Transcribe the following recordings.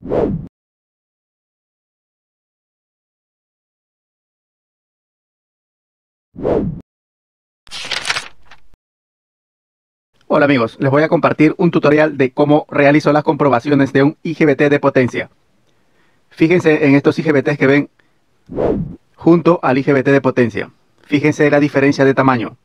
Hola amigos, les voy a compartir un tutorial de cómo realizo las comprobaciones de un IGBT de potencia. Fíjense en estos IGBTs que ven junto al IGBT de potencia. Fíjense la diferencia de tamaño.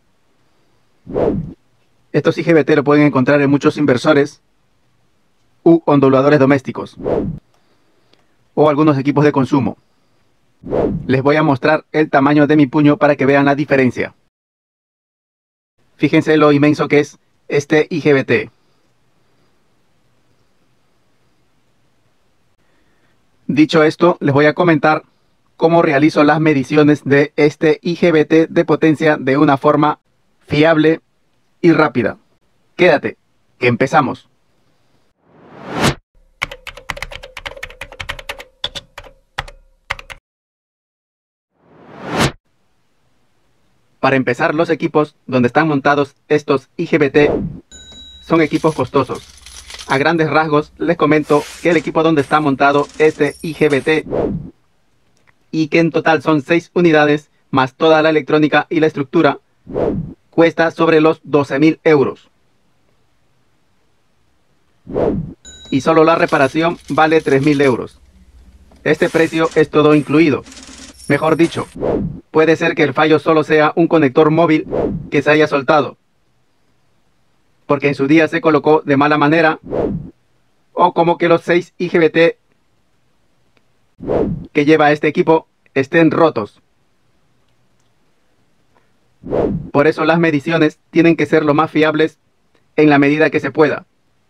Estos IGBT lo pueden encontrar en muchos inversores u onduladores domésticos o algunos equipos de consumo. Les voy a mostrar el tamaño de mi puño para que vean la diferencia. Fíjense lo inmenso que es este IGBT. Dicho esto, les voy a comentar cómo realizo las mediciones de este IGBT de potencia de una forma fiable y rápida. Quédate, que empezamos. Para empezar, los equipos donde están montados estos IGBT son equipos costosos. A grandes rasgos les comento que el equipo donde está montado este IGBT y que en total son 6 unidades más toda la electrónica y la estructura cuesta sobre los 12.000 euros. Y solo la reparación vale 3.000 euros. Este precio es todo incluido. Mejor dicho, puede ser que el fallo solo sea un conector móvil que se haya soltado, porque en su día se colocó de mala manera, o como que los 6 IGBT que lleva este equipo estén rotos. Por eso las mediciones tienen que ser lo más fiables en la medida que se pueda.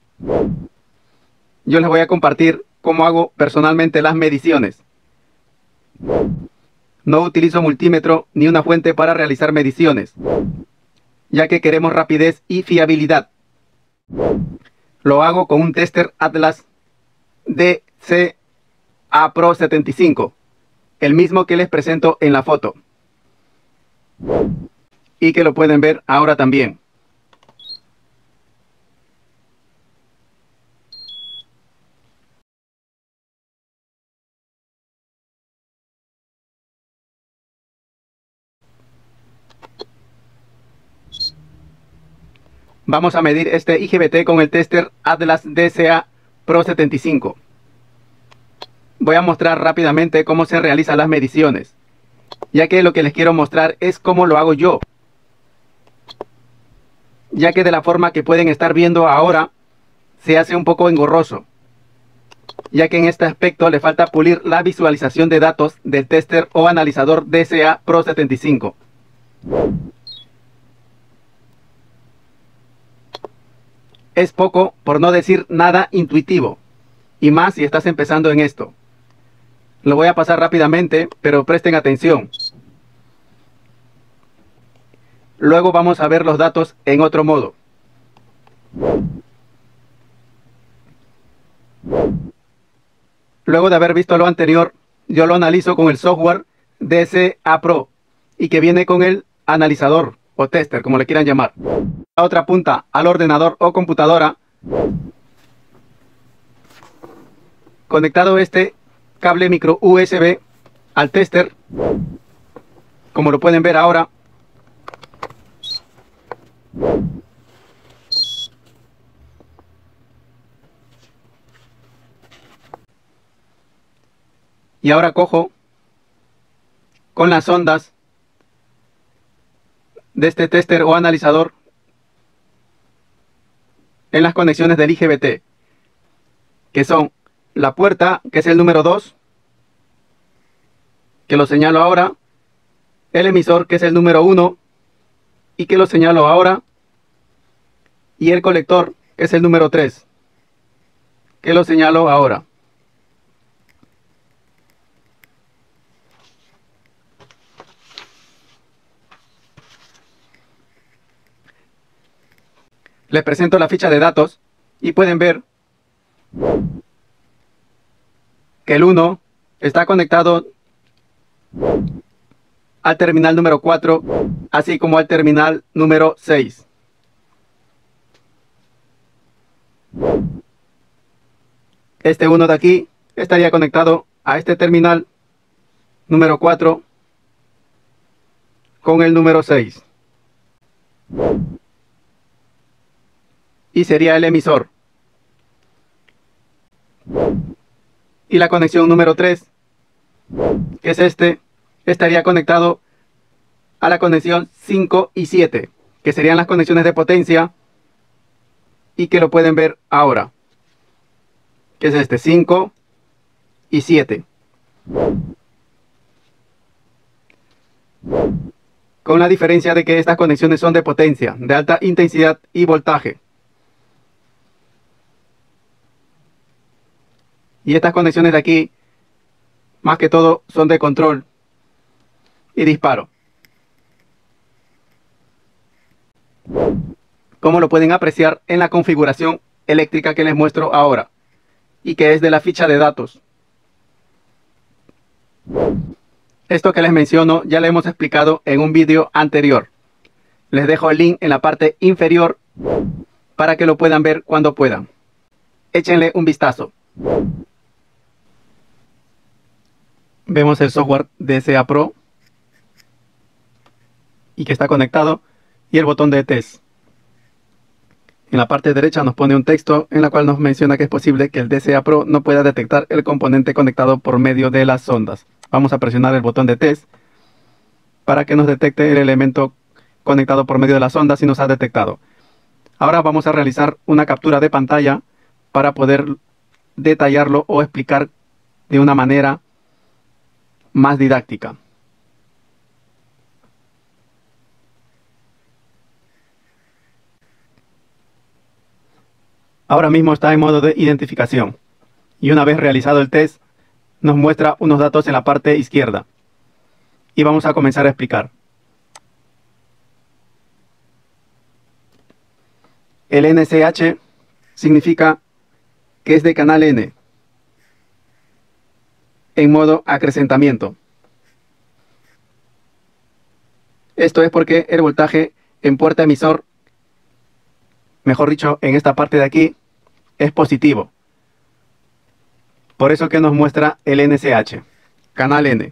Yo les voy a compartir cómo hago personalmente las mediciones. No utilizo multímetro ni una fuente para realizar mediciones, ya que queremos rapidez y fiabilidad. Lo hago con un tester Atlas DCA Pro 75, el mismo que les presento en la foto, y que lo pueden ver ahora también. Vamos a medir este IGBT con el tester Atlas DCA Pro 75. Voy a mostrar rápidamente cómo se realizan las mediciones, ya que lo que les quiero mostrar es cómo lo hago yo. Ya que de la forma que pueden estar viendo ahora, se hace un poco engorroso, ya que en este aspecto le falta pulir la visualización de datos del tester o analizador DCA Pro 75. Es poco, por no decir nada, intuitivo, y más si estás empezando en esto. Lo voy a pasar rápidamente, pero presten atención. Luego vamos a ver los datos en otro modo. Luego de haber visto lo anterior, yo lo analizo con el software DCA Pro y que viene con el analizador o tester, como le quieran llamar. La otra punta al ordenador o computadora, conectado este cable micro USB al tester, como lo pueden ver ahora. Y ahora cojo con las ondas de este tester o analizador en las conexiones del IGBT, que son la puerta, que es el número 2, que lo señalo ahora, el emisor, que es el número 1, y que lo señalo ahora, y el colector, que es el número 3, que lo señalo ahora. Les presento la ficha de datos y pueden ver que el 1 está conectado al terminal número 4, así como al terminal número 6. Este 1 de aquí estaría conectado a este terminal número 4 con el número 6. Y sería el emisor. Y la conexión número 3, que es estaría conectado a la conexión 5 y 7, que serían las conexiones de potencia y que lo pueden ver ahora, que es 5 y 7. Con la diferencia de que estas conexiones son de potencia, de alta intensidad y voltaje. Y estas conexiones de aquí, más que todo, son de control y disparo. Como lo pueden apreciar en la configuración eléctrica que les muestro ahora, y que es de la ficha de datos. Esto que les menciono ya lo hemos explicado en un vídeo anterior. Les dejo el link en la parte inferior para que lo puedan ver cuando puedan. Échenle un vistazo. Vemos el software DSA Pro y que está conectado, y el botón de test. En la parte derecha nos pone un texto en la cual nos menciona que es posible que el DSA Pro no pueda detectar el componente conectado por medio de las sondas. Vamos a presionar el botón de test para que nos detecte el elemento conectado por medio de las sondas y nos ha detectado. Ahora vamos a realizar una captura de pantalla para poder detallarlo o explicar de una manera más didáctica. Ahora mismo está en modo de identificación y una vez realizado el test nos muestra unos datos en la parte izquierda y vamos a comenzar a explicar. El NSH significa que es de canal N en modo acrecentamiento. Esto es porque el voltaje en puerta emisor, mejor dicho en esta parte de aquí, es positivo. Por eso que nos muestra el NSH, canal N.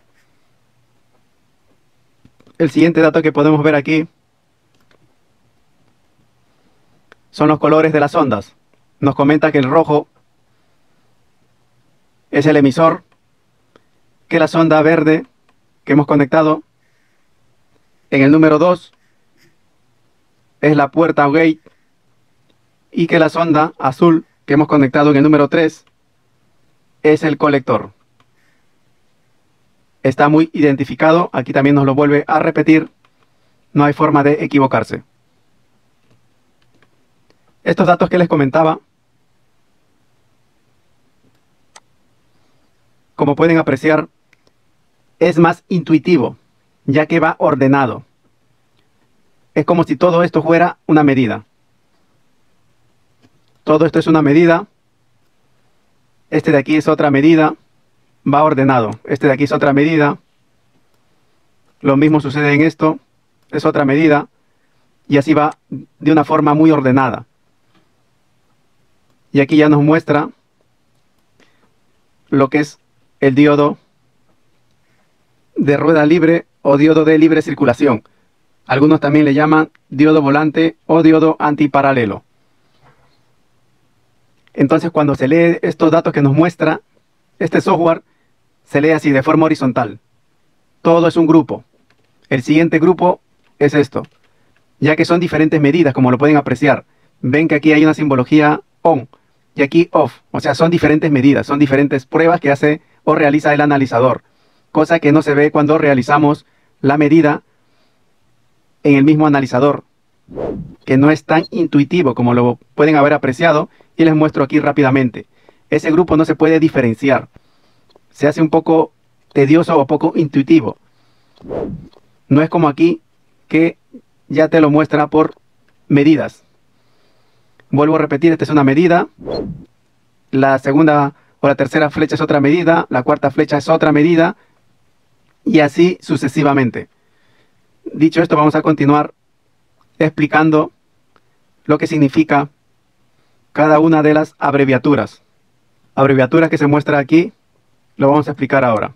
El siguiente dato que podemos ver aquí son los colores de las ondas. Nos comenta que el rojo es el emisor, que la sonda verde que hemos conectado en el número 2 es la puerta o gate, y que la sonda azul que hemos conectado en el número 3 es el colector. Está muy identificado, aquí también nos lo vuelve a repetir, no hay forma de equivocarse. Estos datos que les comentaba, como pueden apreciar, es más intuitivo, ya que va ordenado. Es como si todo esto fuera una medida. Todo esto es una medida. Este de aquí es otra medida. Va ordenado. Este de aquí es otra medida. Lo mismo sucede en esto. Es otra medida. Y así va de una forma muy ordenada. Y aquí ya nos muestra lo que es el diodo de rueda libre o diodo de libre circulación. Algunos también le llaman diodo volante o diodo antiparalelo. Entonces cuando se lee estos datos que nos muestra, este software se lee así de forma horizontal. Todo es un grupo. El siguiente grupo es esto, ya que son diferentes medidas, como lo pueden apreciar. Ven que aquí hay una simbología on y aquí off. O sea, son diferentes medidas, son diferentes pruebas que hace o realiza el analizador. Cosa que no se ve cuando realizamos la medida en el mismo analizador, que no es tan intuitivo como lo pueden haber apreciado, y les muestro aquí rápidamente. Ese grupo no se puede diferenciar. Se hace un poco tedioso o poco intuitivo. No es como aquí, que ya te lo muestra por medidas. Vuelvo a repetir, esta es una medida. La segunda o la tercera flecha es otra medida. La cuarta flecha es otra medida. Y así sucesivamente. Dicho esto, vamos a continuar explicando lo que significa cada una de las abreviaturas. abreviatura que se muestra aquí, lo vamos a explicar ahora.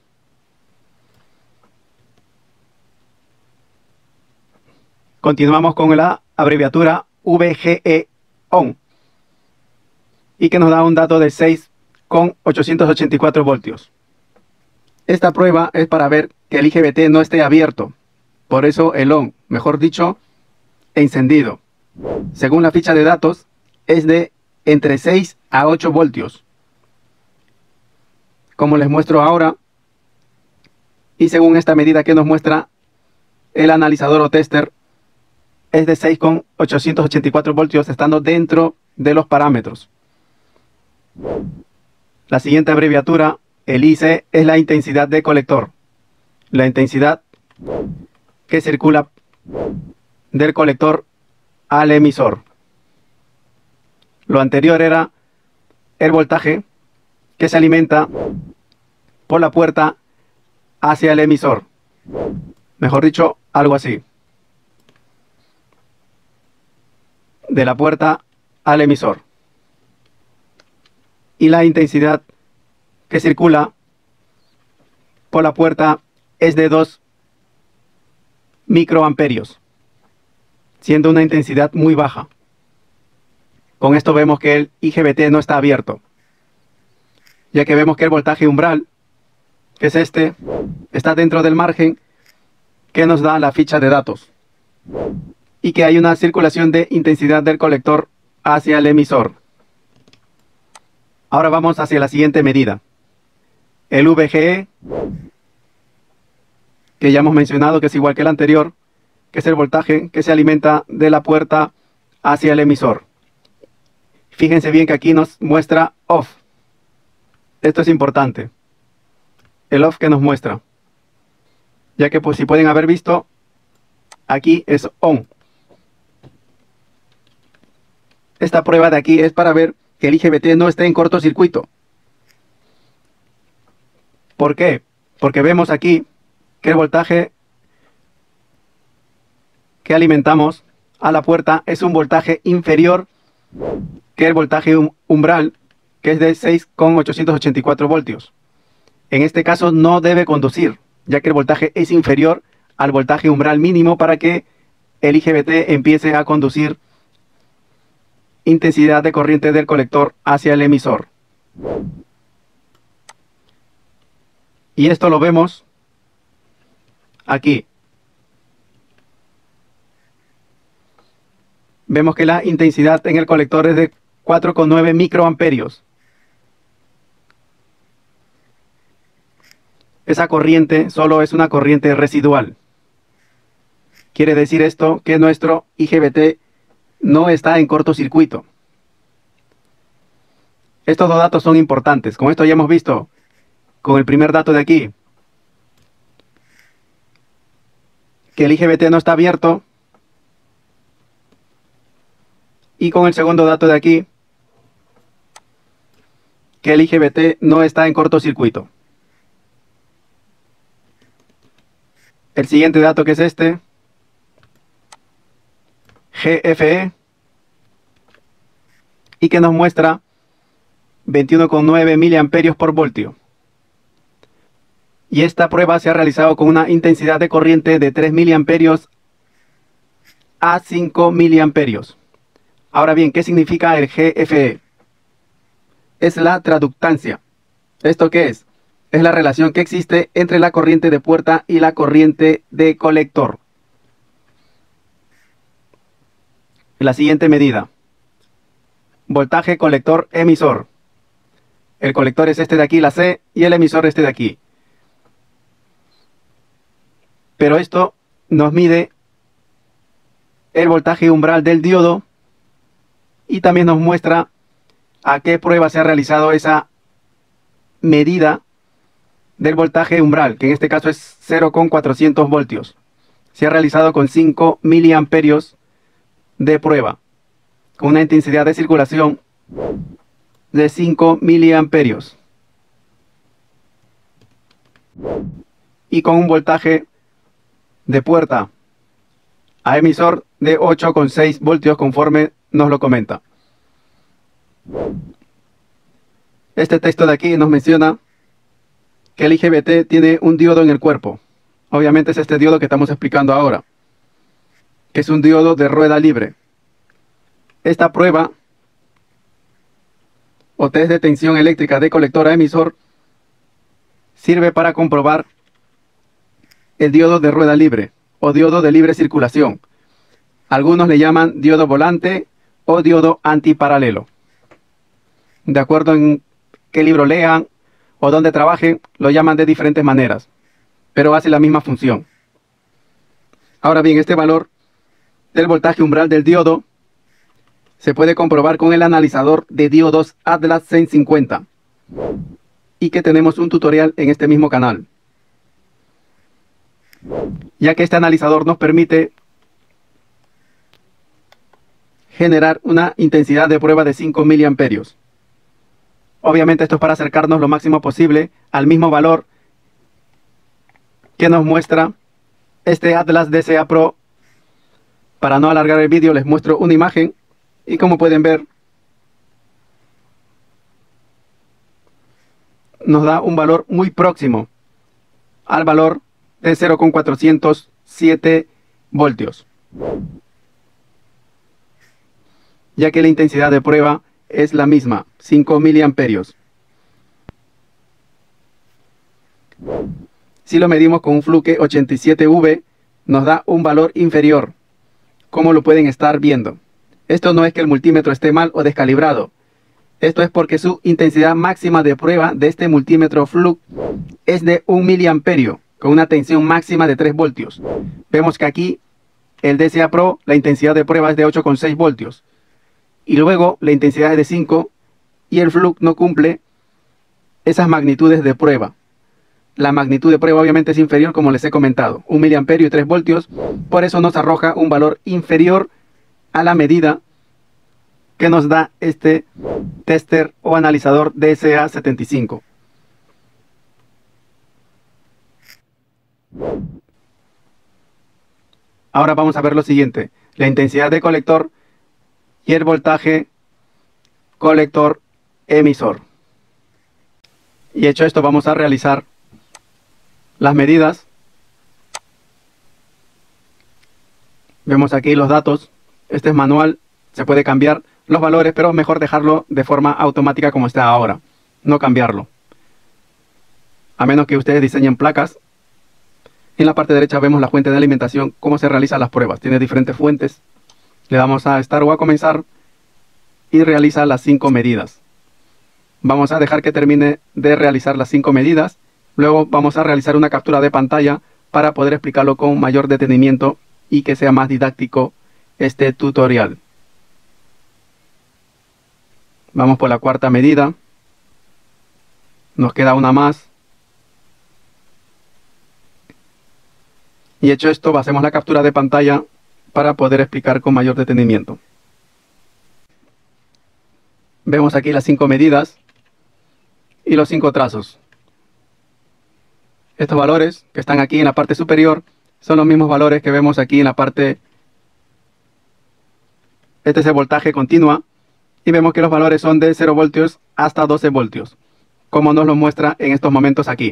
Continuamos con la abreviatura VGE ON y que nos da un dato de 6,884 voltios. Esta prueba es para ver que el IGBT no esté abierto, por eso el ON, mejor dicho, encendido. Según la ficha de datos, es de entre 6 a 8 voltios, como les muestro ahora, y según esta medida que nos muestra el analizador o tester, es de 6,884 voltios, estando dentro de los parámetros. La siguiente abreviatura, el IC, es la intensidad de colector. La intensidad que circula del colector al emisor. Lo anterior era el voltaje que se alimenta por la puerta hacia el emisor. Mejor dicho, algo así. De la puerta al emisor. Y la intensidad que circula por la puerta es de 2 microamperios, siendo una intensidad muy baja. Con esto vemos que el IGBT no está abierto, ya que vemos que el voltaje umbral, que es este, está dentro del margen que nos da la ficha de datos, y que hay una circulación de intensidad del colector hacia el emisor. Ahora vamos hacia la siguiente medida. El VGE, que ya hemos mencionado que es igual que el anterior, que es el voltaje que se alimenta de la puerta hacia el emisor. Fíjense bien que aquí nos muestra OFF. Esto es importante. El OFF que nos muestra. Ya que, pues, si pueden haber visto, aquí es ON. Esta prueba de aquí es para ver que el IGBT no esté en cortocircuito. ¿Por qué? Porque vemos aquí que el voltaje que alimentamos a la puerta es un voltaje inferior que el voltaje umbral, que es de 6,884 voltios. En este caso no debe conducir, ya que el voltaje es inferior al voltaje umbral mínimo para que el IGBT empiece a conducir intensidad de corriente del colector hacia el emisor. Y esto lo vemos aquí. Vemos que la intensidad en el colector es de 4,9 microamperios. Esa corriente solo es una corriente residual. Quiere decir esto que nuestro IGBT no está en cortocircuito. Estos dos datos son importantes. Con esto ya hemos visto, con el primer dato de aquí, que el IGBT no está abierto. Y con el segundo dato de aquí, que el IGBT no está en cortocircuito. El siguiente dato, que es este, GFE, y que nos muestra 21,9 miliamperios por voltio. Y esta prueba se ha realizado con una intensidad de corriente de 3 miliamperios a 5 miliamperios. Ahora bien, ¿qué significa el GFE? Es la traductancia. ¿Esto qué es? Es la relación que existe entre la corriente de puerta y la corriente de colector. La siguiente medida. Voltaje colector emisor. El colector es este de aquí, la C, y el emisor este de aquí. Pero esto nos mide el voltaje umbral del diodo y también nos muestra a qué prueba se ha realizado esa medida del voltaje umbral, que en este caso es 0,400 voltios. Se ha realizado con 5 miliamperios de prueba, con una intensidad de circulación de 5 miliamperios y con un voltaje de puerta a emisor de 8,6 voltios conforme nos lo comenta. Este texto de aquí nos menciona que el IGBT tiene un diodo en el cuerpo. Obviamente es este diodo que estamos explicando ahora, que es un diodo de rueda libre. Esta prueba o test de tensión eléctrica de colector a emisor sirve para comprobar el diodo de rueda libre o diodo de libre circulación. Algunos le llaman diodo volante o diodo antiparalelo. De acuerdo en qué libro lean o donde trabajen, lo llaman de diferentes maneras, pero hace la misma función. Ahora bien, este valor del voltaje umbral del diodo se puede comprobar con el analizador de diodos Atlas 650 y que tenemos un tutorial en este mismo canal, ya que este analizador nos permite generar una intensidad de prueba de 5 miliamperios. Obviamente esto es para acercarnos lo máximo posible al mismo valor que nos muestra este Atlas DCA Pro. Para no alargar el vídeo les muestro una imagen y como pueden ver nos da un valor muy próximo al valor de 0,407 voltios, ya que la intensidad de prueba es la misma, 5 miliamperios. Si lo medimos con un Fluke 87V, nos da un valor inferior, como lo pueden estar viendo. Esto no es que el multímetro esté mal o descalibrado. Esto es porque su intensidad máxima de prueba de este multímetro Fluke es de 1 miliamperio, con una tensión máxima de 3 voltios. Vemos que aquí el DCA Pro, la intensidad de prueba es de 8,6 voltios. Y luego la intensidad es de 5 y el Fluke no cumple esas magnitudes de prueba. La magnitud de prueba obviamente es inferior, como les he comentado, 1 miliamperio y 3 voltios. Por eso nos arroja un valor inferior a la medida que nos da este tester o analizador DCA75. Ahora vamos a ver lo siguiente: la intensidad de colector y el voltaje colector emisor. Y hecho esto, vamos a realizar las medidas. Vemos aquí los datos. Este es manual, se puede cambiar los valores, pero mejor dejarlo de forma automática como está ahora, no cambiarlo, a menos que ustedes diseñen placas. En la parte derecha vemos la fuente de alimentación, cómo se realizan las pruebas. Tiene diferentes fuentes. Le damos a Start o a comenzar y realiza las 5 medidas. Vamos a dejar que termine de realizar las 5 medidas. Luego vamos a realizar una captura de pantalla para poder explicarlo con mayor detenimiento y que sea más didáctico este tutorial. Vamos por la 4ª medida. Nos queda una más. Y hecho esto, hacemos la captura de pantalla para poder explicar con mayor detenimiento. Vemos aquí las 5 medidas y los 5 trazos. Estos valores que están aquí en la parte superior son los mismos valores que vemos aquí en la parte. Este es el voltaje continua y vemos que los valores son de 0 voltios hasta 12 voltios, como nos lo muestra en estos momentos aquí.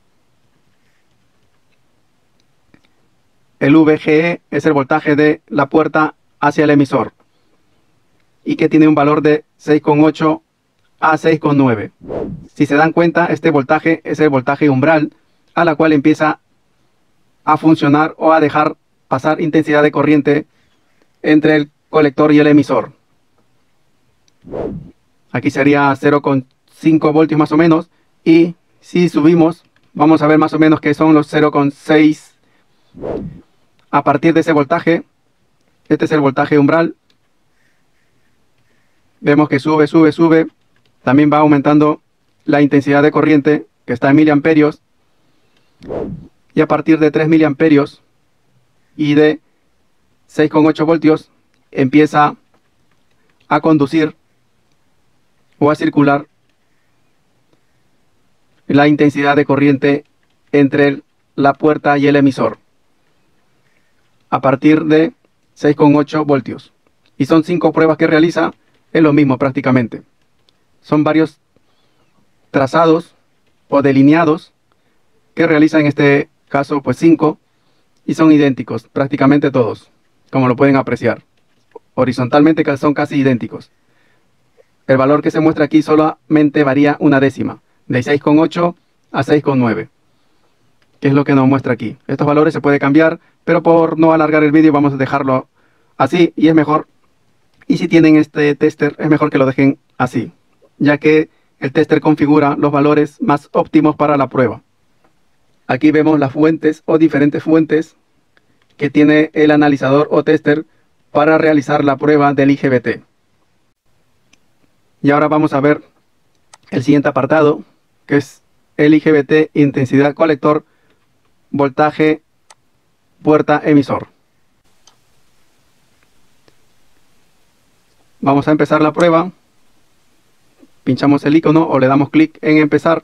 El VGE es el voltaje de la puerta hacia el emisor y que tiene un valor de 6,8 a 6,9. Si se dan cuenta, este voltaje es el voltaje umbral a la cual empieza a funcionar o a dejar pasar intensidad de corriente entre el colector y el emisor. Aquí sería 0,5 voltios más o menos, y si subimos vamos a ver más o menos que son los 0,6. A partir de ese voltaje, este es el voltaje umbral, vemos que sube, sube, sube. También va aumentando la intensidad de corriente, que está en miliamperios, y a partir de 3 miliamperios y de 6,8 voltios empieza a conducir o a circular la intensidad de corriente entre la puerta y el emisor a partir de 6,8 voltios. Y son 5 pruebas que realiza, es lo mismo prácticamente. Son varios trazados o delineados que realiza en este caso pues 5 y son idénticos prácticamente todos, como lo pueden apreciar. Horizontalmente son casi idénticos. El valor que se muestra aquí solamente varía una décima, de 6,8 a 6,9, que es lo que nos muestra aquí. Estos valores se pueden cambiar, pero por no alargar el vídeo vamos a dejarlo así y es mejor. Y si tienen este tester es mejor que lo dejen así, ya que el tester configura los valores más óptimos para la prueba. Aquí vemos las fuentes o diferentes fuentes que tiene el analizador o tester para realizar la prueba del IGBT. Y ahora vamos a ver el siguiente apartado, que es el IGBT intensidad colector, voltaje, puerta emisor. Vamos a empezar la prueba. Pinchamos el icono o le damos clic en empezar.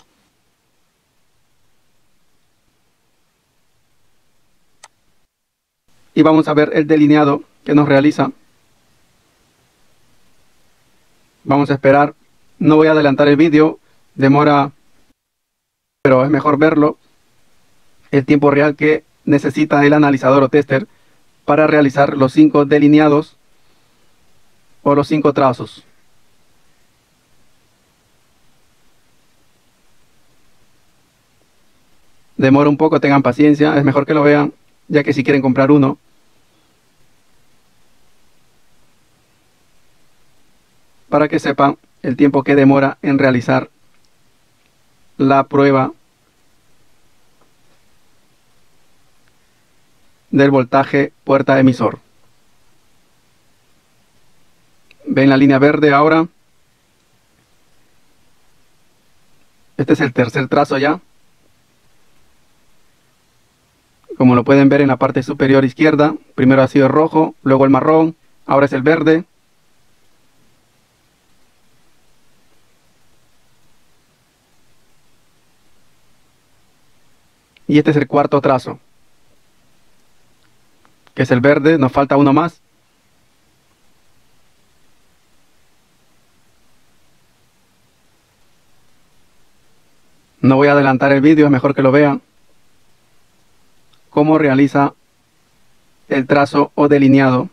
Y vamos a ver el delineado que nos realiza. Vamos a esperar. No voy a adelantar el vídeo, demora, pero es mejor verlo. El tiempo real que necesita el analizador o tester para realizar los 5 delineados o los 5 trazos. Demora un poco, tengan paciencia, es mejor que lo vean, ya que si quieren comprar uno, para que sepan el tiempo que demora en realizar la prueba del voltaje puerta emisor. Ven la línea verde ahora. Este es el tercer trazo ya. Como lo pueden ver en la parte superior izquierda, primero ha sido el rojo, luego el marrón, ahora es el verde. Y este es el cuarto trazo, que es el verde, nos falta uno más. No voy a adelantar el vídeo, es mejor que lo vean. Cómo realiza el trazo o delineado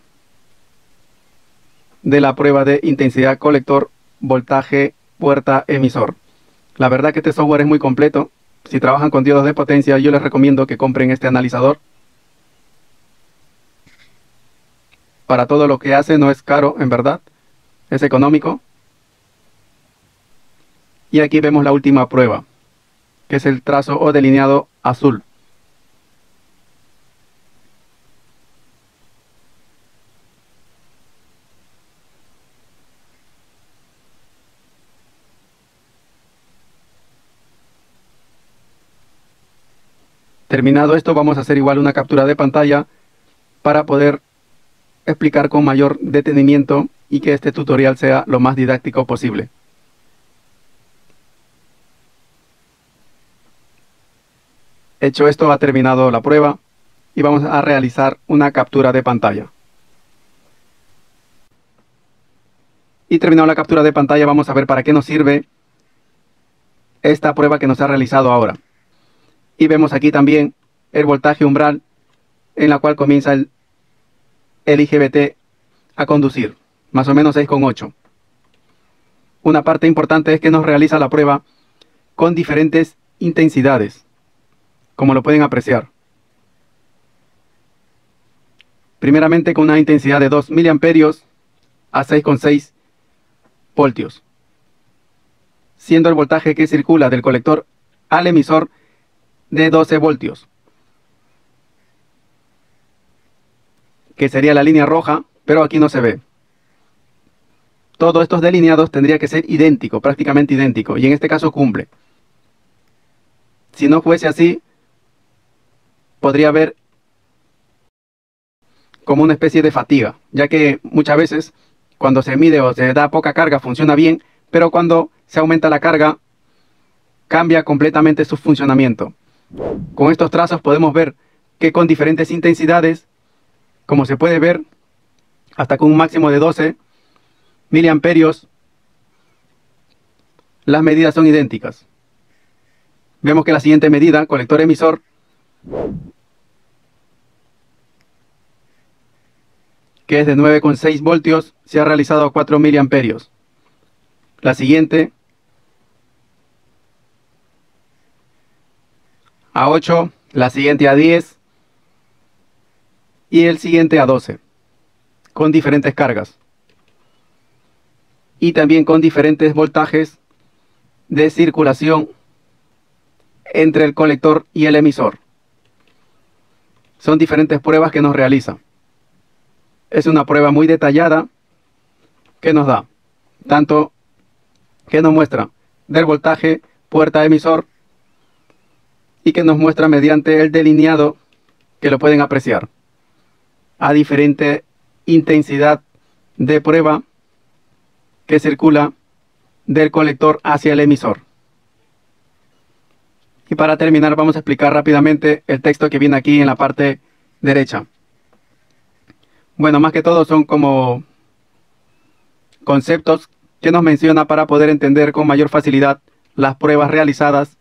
de la prueba de intensidad colector, voltaje, puerta emisor. La verdad que este software es muy completo. Si trabajan con diodos de potencia, yo les recomiendo que compren este analizador. Para todo lo que hace no es caro, en verdad. Es económico. Y aquí vemos la última prueba, que es el trazo o delineado azul. Terminado esto, vamos a hacer igual una captura de pantalla para poder explicar con mayor detenimiento y que este tutorial sea lo más didáctico posible. Hecho esto, ha terminado la prueba y vamos a realizar una captura de pantalla. Y terminado la captura de pantalla, vamos a ver para qué nos sirve esta prueba que nos ha realizado ahora. Y vemos aquí también el voltaje umbral en la cual comienza el IGBT a conducir, más o menos 6,8. Una parte importante es que nos realiza la prueba con diferentes intensidades, como lo pueden apreciar. Primeramente con una intensidad de 2 miliamperios a 6,6 voltios, siendo el voltaje que circula del colector al emisor de 12 voltios, que sería la línea roja, pero aquí no se ve. Todos estos delineados tendría que ser idéntico, prácticamente idéntico, y en este caso cumple. Si no fuese así, podría haber como una especie de fatiga, ya que muchas veces cuando se mide o se da poca carga funciona bien, pero cuando se aumenta la carga cambia completamente su funcionamiento. Con estos trazos podemos ver que con diferentes intensidades, como se puede ver, hasta con un máximo de 12 miliamperios, las medidas son idénticas. Vemos que la siguiente medida, colector emisor, que es de 9,6 voltios, se ha realizado a 4 miliamperios. La siguiente a 8, la siguiente a 10 y el siguiente a 12, con diferentes cargas y también con diferentes voltajes de circulación entre el colector y el emisor. Son diferentes pruebas que nos realiza. Es una prueba muy detallada que nos da, tanto que nos muestra del voltaje puerta emisor y que nos muestra mediante el delineado, que lo pueden apreciar, a diferente intensidad de prueba que circula del colector hacia el emisor. Y para terminar vamos a explicar rápidamente el texto que viene aquí en la parte derecha. Bueno, más que todo son como conceptos que nos menciona para poder entender con mayor facilidad las pruebas realizadas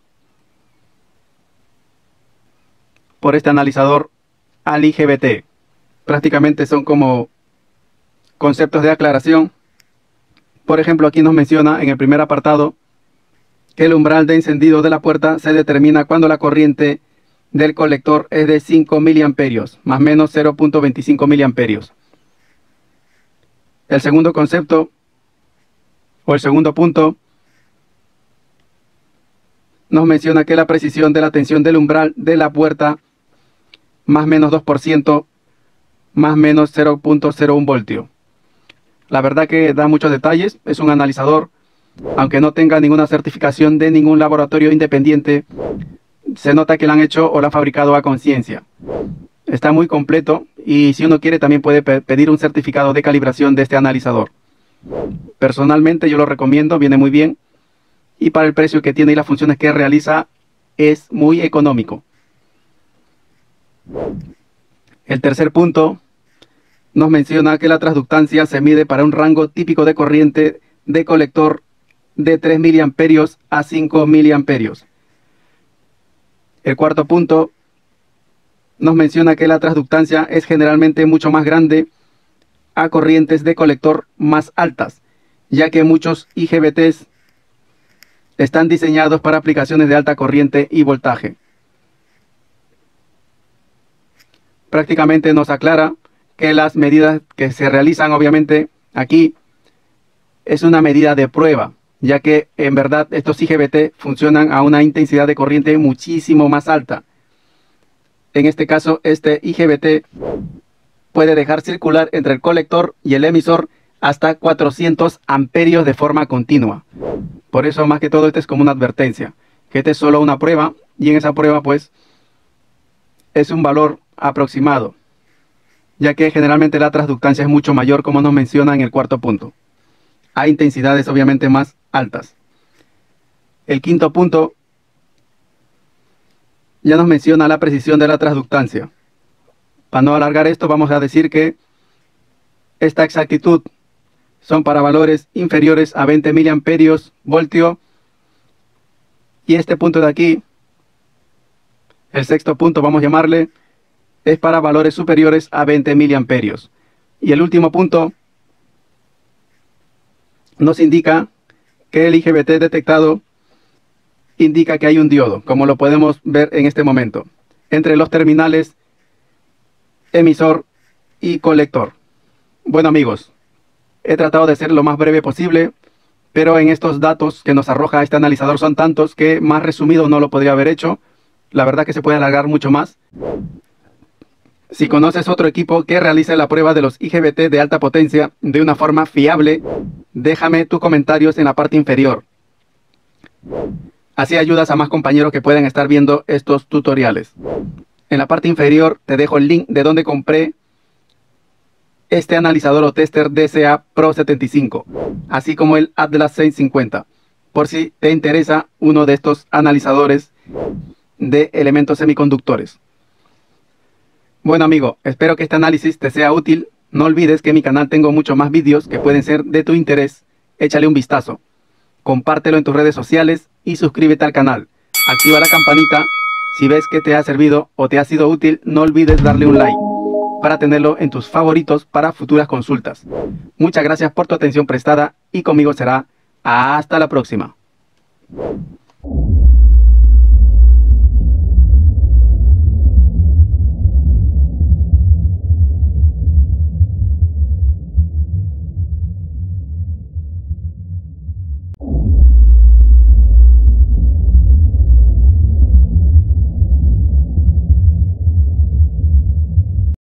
por este analizador al IGBT. Prácticamente son como conceptos de aclaración. Por ejemplo, aquí nos menciona en el primer apartado que el umbral de encendido de la puerta se determina cuando la corriente del colector es de 5 miliamperios, más o menos 0.25 miliamperios. El segundo concepto, o el segundo punto, nos menciona que la precisión de la tensión del umbral de la puerta, más o menos 2%, más o menos 0.01 voltio. La verdad que da muchos detalles, es un analizador, aunque no tenga ninguna certificación de ningún laboratorio independiente, se nota que lo han hecho o lo han fabricado a conciencia. Está muy completo y si uno quiere también puede pedir un certificado de calibración de este analizador. Personalmente yo lo recomiendo, viene muy bien y para el precio que tiene y las funciones que realiza es muy económico. El tercer punto nos menciona que la transductancia se mide para un rango típico de corriente de colector de 3 miliamperios a 5 miliamperios. El cuarto punto nos menciona que la transductancia es generalmente mucho más grande a corrientes de colector más altas, ya que muchos IGBTs están diseñados para aplicaciones de alta corriente y voltaje. Prácticamente nos aclara que las medidas que se realizan obviamente aquí es una medida de prueba, ya que en verdad estos IGBT funcionan a una intensidad de corriente muchísimo más alta. En este caso, este IGBT puede dejar circular entre el colector y el emisor hasta 400 amperios de forma continua. Por eso, más que todo, este es como una advertencia, que este es solo una prueba, y en esa prueba, pues, es un valor aproximado, ya que generalmente la transductancia es mucho mayor, como nos menciona en el cuarto punto. Hay intensidades obviamente más altas. El quinto punto ya nos menciona la precisión de la transductancia. Para no alargar esto, vamos a decir que esta exactitud son para valores inferiores a 20 miliamperios voltio. Y este punto de aquí, el sexto punto, vamos a llamarle, es para valores superiores a 20 miliamperios. Y el último punto nos indica que el IGBT detectado indica que hay un diodo, como lo podemos ver en este momento, entre los terminales emisor y colector. Bueno amigos, he tratado de ser lo más breve posible, pero en estos datos que nos arroja este analizador son tantos que más resumido no lo podría haber hecho. La verdad que se puede alargar mucho más. Si conoces otro equipo que realice la prueba de los IGBT de alta potencia de una forma fiable, déjame tus comentarios en la parte inferior. Así ayudas a más compañeros que puedan estar viendo estos tutoriales. En la parte inferior te dejo el link de donde compré este analizador o tester DCA Pro 75, así como el Atlas 650, por si te interesa uno de estos analizadores de elementos semiconductores. Bueno amigo, espero que este análisis te sea útil. No olvides que en mi canal tengo muchos más vídeos que pueden ser de tu interés. Échale un vistazo. compártelo en tus redes sociales y suscríbete al canal. Activa la campanita. Si ves que te ha servido o te ha sido útil, no olvides darle un like para tenerlo en tus favoritos para futuras consultas. Muchas gracias por tu atención prestada y conmigo será hasta la próxima.